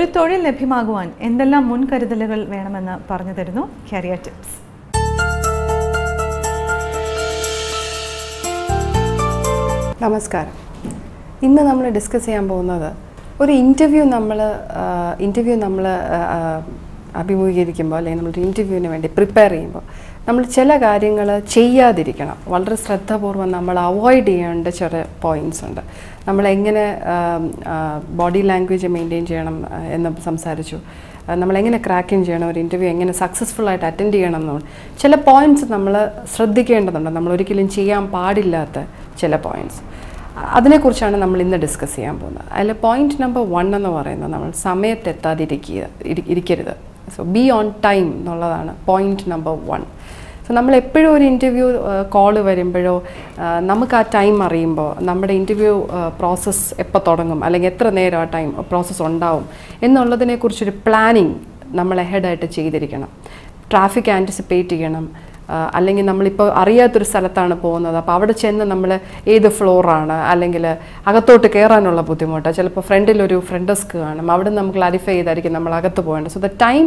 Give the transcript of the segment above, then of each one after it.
ഒരു തൊഴിൽ ലഭ്യമാകുവാൻ എന്തെല്ലാം മുൻകരുതലുകൾ വേണമെന്ന് പറഞ്ഞു തരുന്നു കരിയർ ടിപ്സ്. നമസ്കാരം. ഇന്ന് നമ്മൾ ഡിസ്കസ് ചെയ്യാൻ പോകുന്നത് ഒരു ഇൻ്റർവ്യൂ നമ്മൾ അഭിമുഖീകരിക്കുമ്പോൾ അല്ലെങ്കിൽ നമ്മളൊരു ഇൻ്റർവ്യൂവിന് വേണ്ടി പ്രിപ്പയർ ചെയ്യുമ്പോൾ നമ്മൾ ചില കാര്യങ്ങൾ ചെയ്യാതിരിക്കണം. വളരെ ശ്രദ്ധാപൂർവ്വം നമ്മൾ അവോയ്ഡ് ചെയ്യേണ്ട ചില പോയിൻറ്റ്സ് ഉണ്ട്. നമ്മളെങ്ങനെ ബോഡി ലാംഗ്വേജ് മെയിൻറ്റെയിൻ ചെയ്യണം എന്ന് സംസാരിച്ചു. നമ്മളെങ്ങനെ ക്രാക്കിങ് ചെയ്യണം, ഒരു ഇൻ്റർവ്യൂ എങ്ങനെ സക്സസ്ഫുള്ളായിട്ട് അറ്റൻഡ് ചെയ്യണം എന്നുണ്ട് ചില പോയിൻറ്റ്സ് നമ്മൾ ശ്രദ്ധിക്കേണ്ടതുണ്ട്. നമ്മളൊരിക്കലും ചെയ്യാൻ പാടില്ലാത്ത ചില പോയിൻറ്റ്സ്, അതിനെക്കുറിച്ചാണ് നമ്മൾ ഇന്ന് ഡിസ്കസ് ചെയ്യാൻ പോകുന്നത്. അതിൽ പോയിൻറ്റ് നമ്പർ 1 എന്ന് പറയുന്നത് നമ്മൾ സമയത്തെത്താതിരിക്കരുത്. സോ ബി ഓൺ ടൈം എന്നുള്ളതാണ് പോയിൻറ്റ് നമ്പർ 1. സോ നമ്മളെപ്പോഴും ഒരു ഇൻ്റർവ്യൂ കോള് വരുമ്പോഴോ നമുക്ക് ആ ടൈം അറിയുമ്പോൾ നമ്മുടെ ഇൻ്റർവ്യൂ പ്രോസസ്സ് എപ്പോൾ തുടങ്ങും അല്ലെങ്കിൽ എത്ര നേരം ആ ടൈം പ്രോസസ്സ് ഉണ്ടാവും എന്നുള്ളതിനെക്കുറിച്ചൊരു പ്ലാനിങ് നമ്മൾ ഹെഡായിട്ട് ചെയ്തിരിക്കണം. ട്രാഫിക് ആൻറ്റിസിപ്പേറ്റ് ചെയ്യണം. അല്ലെങ്കിൽ നമ്മളിപ്പോൾ അറിയാത്തൊരു സ്ഥലത്താണ് പോകുന്നത്, അപ്പോൾ അവിടെ ചെന്ന് നമ്മൾ ഏത് ഫ്ലോറാണ് അല്ലെങ്കിൽ അകത്തോട്ട് കയറാനുള്ള ബുദ്ധിമുട്ട്, ചിലപ്പോൾ ഫ്രണ്ടിലൊരു ഫ്രണ്ട് ഡെസ്ക് കാണും, അവിടെ നമുക്ക് ക്ലാരിഫൈ ചെയ്തായിരിക്കും നമ്മൾ അകത്ത് പോകേണ്ടത്. So the time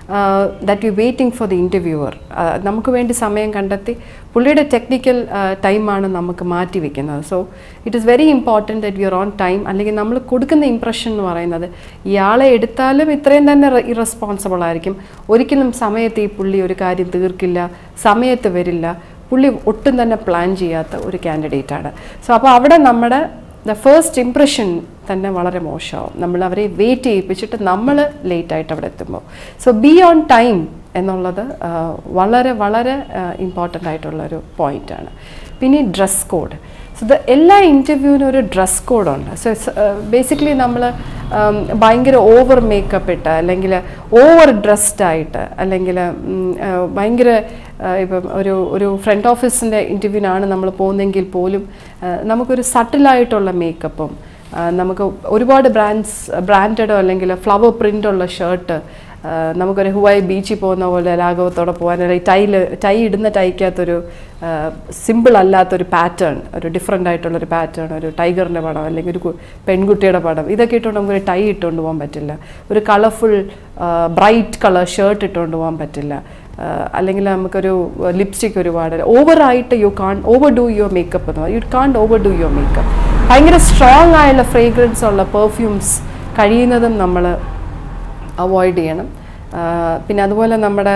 that you waiting for the interviewer, നമുക്ക് വേണ്ടി സമയം കണ്ടെത്തി പുള്ളിയുടെ ടെക്നിക്കൽ ടൈമാണ് നമുക്ക് മാറ്റി വയ്ക്കുന്നത്. So it is very important that you are on time. അല്ലെങ്കിൽ നമ്മൾ കൊടുക്കുന്ന ഇംപ്രഷൻ എന്ന് പറയുന്നത് ഇയാളെ എടുത്താലും ഇത്രയും തന്നെ ഇറസ്പോൺസിബിൾ ആയിരിക്കും, ഒരിക്കലും സമയത്ത് ഈ പുള്ളി ഒരു കാര്യം തീർക്കില്ല, സമയത്ത് വരില്ല, പുള്ളി ഒട്ടും തന്നെ പ്ലാൻ ചെയ്യാത്ത ഒരു കാൻഡിഡേറ്റാണ്. സോ അപ്പോൾ അവിടെ നമ്മുടെ ഫസ്റ്റ് ഇംപ്രഷൻ തന്നെ വളരെ മോശമാവും. നമ്മൾ അവരെ വെയിറ്റ് ചെയ്യിപ്പിച്ചിട്ട് നമ്മൾ ലേറ്റായിട്ട് അവിടെ എത്തുമ്പോൾ. സോ ബി ഓൺ ടൈം എന്നുള്ളത് വളരെ വളരെ ഇമ്പോർട്ടൻ്റ് ആയിട്ടുള്ളൊരു പോയിൻ്റാണ്. പിന്നെ ഡ്രസ് കോഡ്. സോ എല്ലാ ഇൻ്റർവ്യൂവിനും ഒരു ഡ്രസ് കോഡുണ്ട്. സോ ബേസിക്കലി നമ്മൾ ഭയങ്കര ഓവർ മേക്കപ്പ് ഇട്ട് അല്ലെങ്കിൽ ഓവർ ഡ്രസ്ഡ് ആയിട്ട് അല്ലെങ്കിൽ ഭയങ്കര ഇപ്പം ഒരു ഫ്രണ്ട് ഓഫീസിൻ്റെ ഇൻ്റർവ്യൂവിനാണ് നമ്മൾ പോകുന്നതെങ്കിൽ പോലും നമുക്കൊരു സട്ടിലായിട്ടുള്ള മേക്കപ്പും നമുക്ക് ഒരുപാട് ബ്രാൻഡഡോ അല്ലെങ്കിൽ ഫ്ലവർ പ്രിൻ്റുള്ള ഷർട്ട്, നമുക്കൊരു ഹുവായി ബീച്ചിൽ പോകുന്ന പോലെ ലാഘവത്തോടെ പോകാൻ, അല്ലെങ്കിൽ ടൈ ഇടുന്ന ടൈക്കകത്തൊരു സിമ്പിൾ അല്ലാത്തൊരു പാറ്റേൺ, ഒരു ഡിഫറെൻ്റ് ആയിട്ടുള്ളൊരു പാറ്റേൺ, ഒരു ടൈഗറിൻ്റെ പടം അല്ലെങ്കിൽ ഒരു പെൺകുട്ടിയുടെ പടം, ഇതൊക്കെ ഇട്ടുകൊണ്ട് നമുക്കൊരു ടൈ ഇട്ടുകൊണ്ട് പോകാൻ പറ്റില്ല. ഒരു കളർഫുൾ ബ്രൈറ്റ് കളർ ഷർട്ട് ഇട്ടുകൊണ്ട് പോകാൻ പറ്റില്ല. അല്ലെങ്കിൽ നമുക്കൊരു ലിപ്സ്റ്റിക് ഒരുപാട് ഓവറായിട്ട് you can overdo your makeup എന്ന് പറയും. You can overdo your makeup. ഭയങ്കര സ്ട്രോങ് ആയുള്ള ഫ്രേഗ്രൻസ് ഉള്ള പെർഫ്യൂംസ് കഴിയുന്നതും നമ്മൾ അവോയ്ഡ് ചെയ്യണം. പിന്നെ അതുപോലെ നമ്മുടെ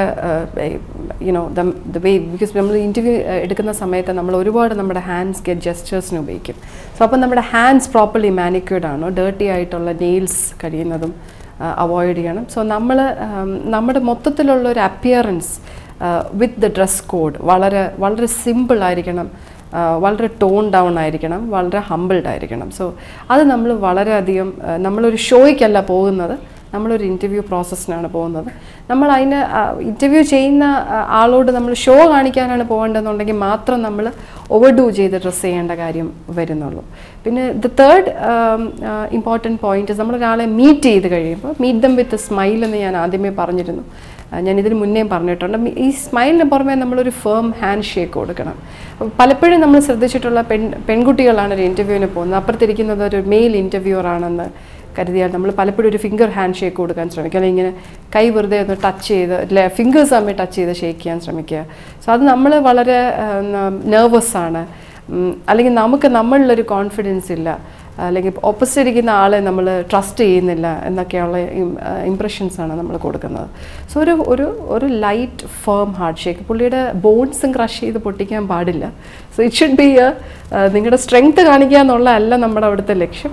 ദ വേ, ബിക്കോസ് നമ്മൾ ഇൻ്റർവ്യൂ എടുക്കുന്ന സമയത്ത് നമ്മൾ ഒരുപാട് നമ്മുടെ ഹാൻഡ്സ് ജെസ്റ്റേഴ്സിന് ഉപയോഗിക്കും. സോ അപ്പം നമ്മുടെ ഹാൻഡ്സ് പ്രോപ്പർലി മാനിക്യൂർഡ് ആണോ, ഡേർട്ടി ആയിട്ടുള്ള നെയിൽസ് കഴിയുന്നതും അവോയ്ഡ് ചെയ്യണം. സോ നമ്മുടെ മൊത്തത്തിലുള്ള ഒരു appearance with the dress code വളരെ വളരെ സിമ്പിളായിരിക്കണം, വളരെ ടോൺ ഡൗൺ ആയിരിക്കണം, വളരെ ഹമ്പിൾഡ് ആയിരിക്കണം. സോ അത് നമ്മൾ വളരെയധികം, നമ്മളൊരു ഷോയ്ക്കല്ല പോകുന്നത്, നമ്മളൊരു ഇൻ്റർവ്യൂ പ്രോസസ്സിനാണ് പോകുന്നത്. നമ്മൾ അതിന് ഇൻ്റർവ്യൂ ചെയ്യുന്ന ആളോട് നമ്മൾ ഷോ കാണിക്കാനാണ് പോകേണ്ടതെന്നുണ്ടെങ്കിൽ മാത്രം നമ്മൾ ഓവർഡൂ ചെയ്ത് ഡ്രസ്സ് ചെയ്യേണ്ട കാര്യം വരുന്നുള്ളൂ. പിന്നെ ദ തേർഡ് ഇമ്പോർട്ടൻറ്റ് പോയിൻറ്റ്, നമ്മളൊരാളെ മീറ്റ് ചെയ്ത് കഴിയുമ്പോൾ മീറ്റ് ദം വിത്ത് സ്മൈൽ എന്ന് ഞാൻ ആദ്യമേ പറഞ്ഞിരുന്നു, ഞാനിതിന് മുന്നേയും പറഞ്ഞിട്ടുണ്ട്. ഈ സ്മൈലിന് പുറമെ നമ്മളൊരു ഫേം ഹാൻഡ് ഷേക്ക് കൊടുക്കണം. പലപ്പോഴും നമ്മൾ ശ്രദ്ധിച്ചിട്ടുള്ള പെൺകുട്ടികളാണ് ഒരു ഇൻ്റർവ്യൂവിന് പോകുന്നത്, അപ്പുറത്തിരിക്കുന്നത് ഒരു മെയിൽ ഇൻ്റർവ്യൂവർ ആണെന്ന് കരുതിയാൽ നമ്മൾ പലപ്പോഴും ഒരു ഫിംഗർ ഹാൻഡ് ഷേക്ക് കൊടുക്കാൻ ശ്രമിക്കുക, അല്ലെങ്കിൽ ഇങ്ങനെ കൈ വെറുതെ ഒന്ന് ടച്ച് ചെയ്ത് ഫിംഗേഴ്സ് തമ്മിൽ ടച്ച് ചെയ്ത് ഷേക്ക് ചെയ്യാൻ ശ്രമിക്കുക. സോ അത് നമ്മൾ വളരെ നെർവസാണ്, അല്ലെങ്കിൽ നമുക്ക് നമ്മളിലൊരു കോൺഫിഡൻസ് ഇല്ല, അല്ലെങ്കിൽ ഓപ്പോസിറ്റ് ഇരിക്കുന്ന ആളെ നമ്മൾ ട്രസ്റ്റ് ചെയ്യുന്നില്ല എന്നൊക്കെയുള്ള ഇംപ്രഷൻസാണ് നമ്മൾ കൊടുക്കുന്നത്. സോ ഒരു ലൈറ്റ് ഫേം ഹാർഡ് ഷേക്ക്, പുള്ളിയുടെ ബോൺസും ക്രഷ് ചെയ്ത് പൊട്ടിക്കാൻ പാടില്ല. സോ ഇറ്റ് ഷുഡ് ബി നിങ്ങളുടെ സ്ട്രെങ്ത് കാണിക്കുക എന്നുള്ളതല്ല നമ്മുടെ അവിടുത്തെ ലക്ഷ്യം.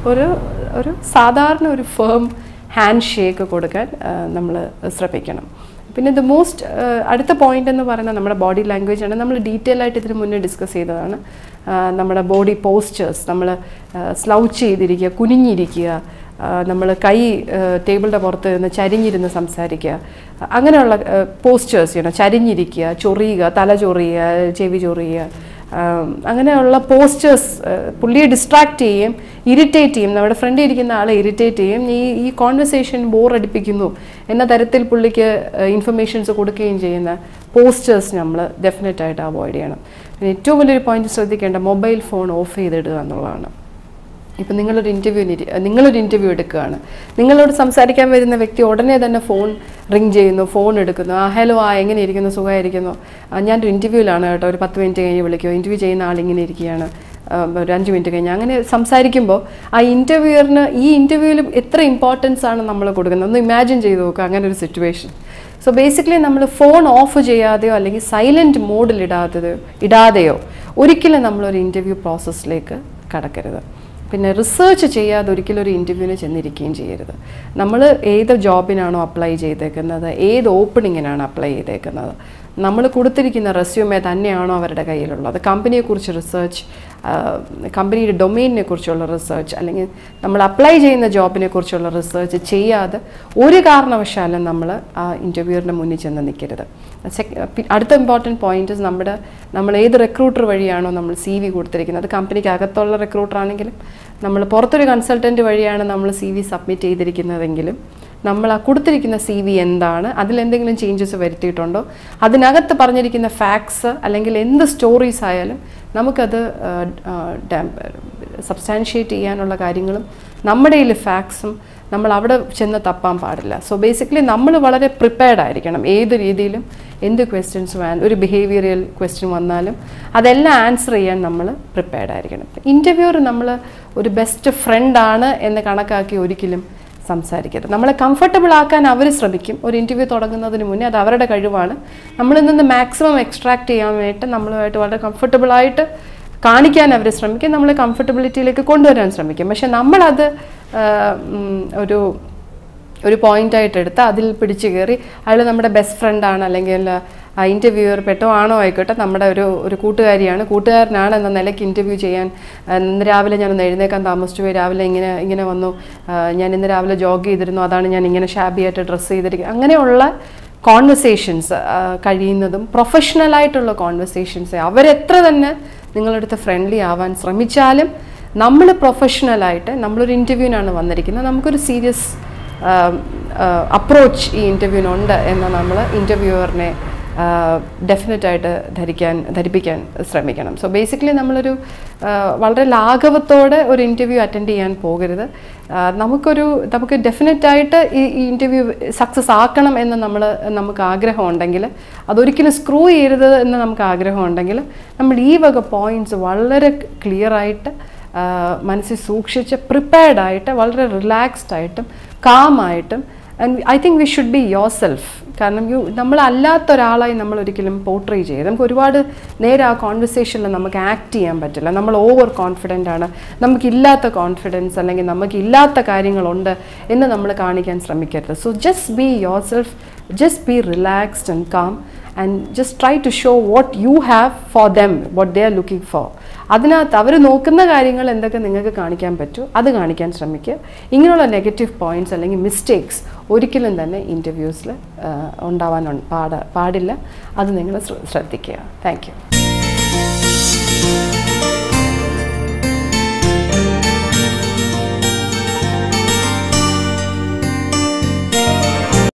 ഒരു സാധാരണ ഒരു ഫേം ഹാൻഡ് ഷേക്ക് കൊടുക്കാൻ നമ്മൾ ശ്രമിക്കണം. പിന്നെ ദ മോസ്റ്റ് അടുത്ത പോയിൻ്റ് എന്ന് പറയുന്നത് നമ്മുടെ ബോഡി ലാംഗ്വേജ് ആണ്. നമ്മൾ ഡീറ്റെയിൽ ആയിട്ട് ഇതിന് മുന്നേ ഡിസ്കസ് ചെയ്തതാണ്. നമ്മുടെ ബോഡി പോസ്ചേഴ്സ്, നമ്മൾ സ്ലൗച്ച് ചെയ്തിരിക്കുക, കുനിഞ്ഞിരിക്കുക, നമ്മൾ കൈ ടേബിളിൻ്റെ പുറത്ത് നിന്ന് ചരിഞ്ഞിരുന്ന് സംസാരിക്കുക, അങ്ങനെയുള്ള പോസ്ചേഴ്സ് ചെയ്യണം. ചരിഞ്ഞിരിക്കുക, ചൊറിയുക, തല ചൊറിയുക, ചെവി ചൊറിയുക, അങ്ങനെയുള്ള പോസ്റ്റേഴ്സ് പുള്ളിയെ ഡിസ്ട്രാക്റ്റ് ചെയ്യും, ഇറിറ്റേറ്റ് ചെയ്യും, നമ്മുടെ ഫ്രണ്ടിൽ ഇരിക്കുന്ന ആളെ ഇറിറ്റേറ്റ് ചെയ്യും. ഈ കോൺവെർസേഷൻ ബോറടിപ്പിക്കുന്നു എന്ന തരത്തിൽ പുള്ളിക്ക് ഇൻഫർമേഷൻസ് കൊടുക്കുകയും ചെയ്യുന്ന പോസ്റ്റേഴ്സ് നമ്മൾ ഡെഫിനറ്റായിട്ട് അവോയ്ഡ് ചെയ്യണം. പിന്നെ ഏറ്റവും വലിയൊരു പോയിന്റ് ശ്രദ്ധിക്കേണ്ട, മൊബൈൽ ഫോൺ ഓഫ് ചെയ്തിടുക എന്നുള്ളതാണ്. ഇപ്പോൾ നിങ്ങളൊരു ഇൻ്റർവ്യൂ എടുക്കുകയാണ്, നിങ്ങളോട് സംസാരിക്കാൻ വരുന്ന വ്യക്തി ഉടനെ തന്നെ ഫോൺ റിങ് ചെയ്യുന്നു, ഫോൺ എടുക്കുന്നു, ഹലോ എങ്ങനെ ഇരിക്കുന്നു, സുഖമായിരിക്കുന്നു, ഞാനൊരു ഇൻ്റർവ്യൂവിലാണ് കേട്ടോ, ഒരു 10 മിനിറ്റ് കഴിഞ്ഞ് വിളിക്കുമോ, ഇൻ്റർവ്യൂ ചെയ്യുന്ന ആളിങ്ങനെ ഇരിക്കുകയാണ്, ഒരു 5 മിനിറ്റ് കഴിഞ്ഞ്, അങ്ങനെ സംസാരിക്കുമ്പോൾ ആ ഇൻ്റർവ്യൂവറിന് ഈ ഇൻ്റർവ്യൂവിൽ എത്ര ഇമ്പോർട്ടൻസ് ആണ് നമ്മൾ കൊടുക്കുന്നത്, ഒന്ന് ഇമാജിൻ ചെയ്ത് നോക്കുക അങ്ങനെ ഒരു സിറ്റുവേഷൻ. സോ ബേസിക്കലി നമ്മൾ ഫോൺ ഓഫ് ചെയ്യാതെയോ അല്ലെങ്കിൽ സൈലൻറ്റ് മോഡിൽ ഇടാതെയോ ഒരിക്കലും നമ്മളൊരു ഇൻ്റർവ്യൂ പ്രോസസ്സിലേക്ക് കടക്കരുത്. പിന്നെ റിസർച്ച് ചെയ്യാതെ ഒരിക്കലും ഒരു ഇൻ്റർവ്യൂവിന് ചെന്നിരിക്കുകയും ചെയ്യരുത്. നമ്മൾ ഏത് ജോബിനാണോ അപ്ലൈ ചെയ്തേക്കുന്നത്, ഏത് ഓപ്പണിങ്ങിനാണ് അപ്ലൈ ചെയ്തേക്കുന്നത്, നമ്മൾ കൊടുത്തിരിക്കുന്ന റെസ്യൂമേ തന്നെയാണോ അവരുടെ കയ്യിലുള്ളത്, കമ്പനിയെക്കുറിച്ച് റിസർച്ച്, കമ്പനിയുടെ ഡൊമെയിനെ കുറിച്ചുള്ള റിസർച്ച്, അല്ലെങ്കിൽ നമ്മൾ അപ്ലൈ ചെയ്യുന്ന ജോബിനെ കുറിച്ചുള്ള റിസർച്ച് ചെയ്യാതെ ഒരു കാരണവശാലും നമ്മൾ ആ ഇൻ്റർവ്യൂവിൻ്റെ മുന്നിൽ ചെന്ന് നിൽക്കരുത്. അടുത്ത ഇമ്പോർട്ടൻറ്റ് പോയിൻറ്റ് നമ്മൾ ഏത് റിക്രൂട്ടർ വഴിയാണോ നമ്മൾ CV കൊടുത്തിരിക്കുന്നത്, അത് കമ്പനിക്ക് അകത്തുള്ള റിക്രൂട്ടർ ആണെങ്കിലും നമ്മൾ പുറത്തൊരു കൺസൾട്ടൻറ്റ് വഴിയാണ് നമ്മൾ CV സബ്മിറ്റ് ചെയ്തിരിക്കുന്നതെങ്കിലും നമ്മൾ ആ കൊടുത്തിരിക്കുന്ന CV എന്താണ്, അതിലെന്തെങ്കിലും ചേഞ്ചസ് വരുത്തിയിട്ടുണ്ടോ, അതിനകത്ത് പറഞ്ഞിരിക്കുന്ന ഫാക്ട്സ് അല്ലെങ്കിൽ എന്ത് സ്റ്റോറീസ് ആയാലും നമുക്കത് സബ്സ്റ്റാൻഷിയേറ്റ് ചെയ്യാനുള്ള കാര്യങ്ങളും നമ്മുടെ കയ്യിൽ ഫാക്ട്സും നമ്മൾ അവിടെ ചെന്ന് തപ്പാൻ പാടില്ല. സോ ബേസിക്കലി നമ്മൾ വളരെ പ്രിപ്പയർഡ് ആയിരിക്കണം. ഏത് രീതിയിലും എന്ത് ക്വസ്റ്റ്യൻസ് ഒരു ബിഹേവിയറൽ ക്വസ്റ്റ്യൻ വന്നാലും അതെല്ലാം ആൻസർ ചെയ്യാൻ നമ്മൾ പ്രിപ്പയർഡ് ആയിരിക്കണം. ഇൻ്റർവ്യൂവർ നമ്മൾ ഒരു ബെസ്റ്റ് ഫ്രണ്ടാണ് എന്ന് കണക്കാക്കി ഒരിക്കലും സംസാരിക്കരുത്. നമ്മളെ കംഫർട്ടബിൾ ആക്കാൻ അവർ ശ്രമിക്കും. ഒരു ഇൻ്റർവ്യൂ തുടങ്ങുന്നതിന് മുന്നേ അത് അവരുടെ കഴിവാണ്. നമ്മളിൽ നിന്ന് മാക്സിമം എക്സ്ട്രാക്ട് ചെയ്യാൻ വേണ്ടിയിട്ട് നമ്മളുമായിട്ട് വളരെ കംഫർട്ടബിളായിട്ട് കാണിക്കാൻ അവർ ശ്രമിക്കും, നമ്മളെ കംഫർട്ടബിലിറ്റിയിലേക്ക് കൊണ്ടുവരാൻ ശ്രമിക്കും. പക്ഷെ നമ്മളത് ഒരു പോയിൻ്റായിട്ട് എടുത്ത് അതിൽ പിടിച്ചു കയറി അയാൾ നമ്മുടെ ബെസ്റ്റ് ഫ്രണ്ടാണ് അല്ലെങ്കിൽ ഇൻ്റർവ്യൂവർ ആണോ ആയിക്കോട്ടെ നമ്മുടെ ഒരു കൂട്ടുകാരനാണ് എന്ന നിലയ്ക്ക് ഇൻ്റർവ്യൂ ചെയ്യാൻ ഇന്ന് രാവിലെ ഞാനൊന്ന് എഴുന്നേക്കാൻ താമസിച്ചു പോയി, രാവിലെ ഇങ്ങനെ വന്നു, ഞാൻ ഇന്ന് രാവിലെ ജോഗ് ചെയ്തിരുന്നു, അതാണ് ഞാൻ ഇങ്ങനെ ഷാബിയായിട്ട് ഡ്രസ്സ് ചെയ്തിരിക്കുന്നത്, അങ്ങനെയുള്ള കോൺവെർസേഷൻസ് കഴിയുന്നതും പ്രൊഫഷണലായിട്ടുള്ള കോൺവെർസേഷൻസ് അവരെത്ര തന്നെ നിങ്ങളടുത്ത് ഫ്രണ്ട്ലി ആവാൻ ശ്രമിച്ചാലും നമ്മൾ പ്രൊഫഷണലായിട്ട് നമ്മളൊരു ഇൻ്റർവ്യൂവിനാണ് വന്നിരിക്കുന്നത്, നമുക്കൊരു സീരിയസ് അപ്രോച്ച് ഈ ഇൻ്റർവ്യൂവിനുണ്ട് എന്ന് നമ്മൾ ഇൻ്റർവ്യൂവറിനെ ഡെഫിനറ്റായിട്ട് ധരിപ്പിക്കാൻ ശ്രമിക്കണം. സോ ബേസിക്കലി നമ്മളൊരു വളരെ ലാഘവത്തോടെ ഒരു ഇൻ്റർവ്യൂ അറ്റൻഡ് ചെയ്യാൻ പോകരുത്. നമുക്ക് ഡെഫിനറ്റായിട്ട് ഈ ഇൻ്റർവ്യൂ സക്സസ് ആക്കണം എന്ന് നമുക്ക് ആഗ്രഹമുണ്ടെങ്കിൽ, അതൊരിക്കലും സ്ക്രൂ ചെയ്യരുത് എന്ന് നമുക്ക് ആഗ്രഹമുണ്ടെങ്കിൽ നമ്മൾ ഈ വക പോയിൻറ്റ്സ് വളരെ ക്ലിയറായിട്ട് മനസ്സിൽ സൂക്ഷിച്ച് പ്രിപ്പയർഡായിട്ട് വളരെ റിലാക്സ്ഡ് ആയിട്ടും കാമായിട്ടും and I think we should be yourself. കാരണം നമ്മളല്ലാത്ത ഒരാളായി നമ്മൾ ഒരിക്കലും പോർട്രേ ചെയ്ത് നമുക്ക് ഒരുപാട് നേരെ ആ കോൺവെർസേഷനിൽ നമുക്ക് ആക്ട് ചെയ്യാൻ പറ്റില്ല. നമ്മൾ ഓവർ കോൺഫിഡൻ്റ് ആണ്, നമുക്കില്ലാത്ത കോൺഫിഡൻസ് അല്ലെങ്കിൽ നമുക്കില്ലാത്ത കാര്യങ്ങളുണ്ട് എന്ന് നമ്മൾ കാണിക്കാൻ ശ്രമിക്കരുത്. So just be yourself, just be relaxed and calm and just try to show what you have for them, what they are looking for. അതിനകത്ത് അവർ നോക്കുന്ന കാര്യങ്ങൾ എന്തൊക്കെ നിങ്ങൾക്ക് കാണിക്കാൻ പറ്റുമോ അത് കാണിക്കാൻ ശ്രമിക്കുക. ഇങ്ങനെയുള്ള നെഗറ്റീവ് പോയിൻറ്റ്സ് അല്ലെങ്കിൽ മിസ്റ്റേക്സ് ഒരിക്കലും തന്നെ ഇൻ്റർവ്യൂസിൽ ഉണ്ടാവാൻ പാടില്ല. അത് നിങ്ങൾ ശ്രദ്ധിക്കുക. Thank U.